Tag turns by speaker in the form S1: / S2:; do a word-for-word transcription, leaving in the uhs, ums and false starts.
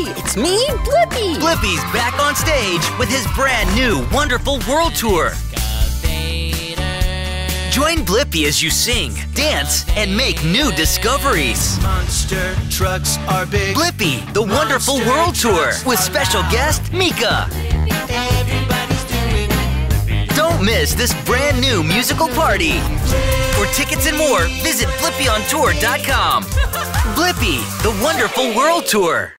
S1: Hey, it's me, Blippi!
S2: Blippi's back on stage with his brand new Wonderful World Tour. Join Blippi as you sing, dance, and make new discoveries.
S3: Monster trucks are big.
S2: Blippi, the Wonderful World Tour with special guest Meekah.
S3: Everybody's doing Blippi.
S2: Don't miss this brand new musical party. For tickets and more, visit blippi on tour dot com. Blippi, the Wonderful World Tour.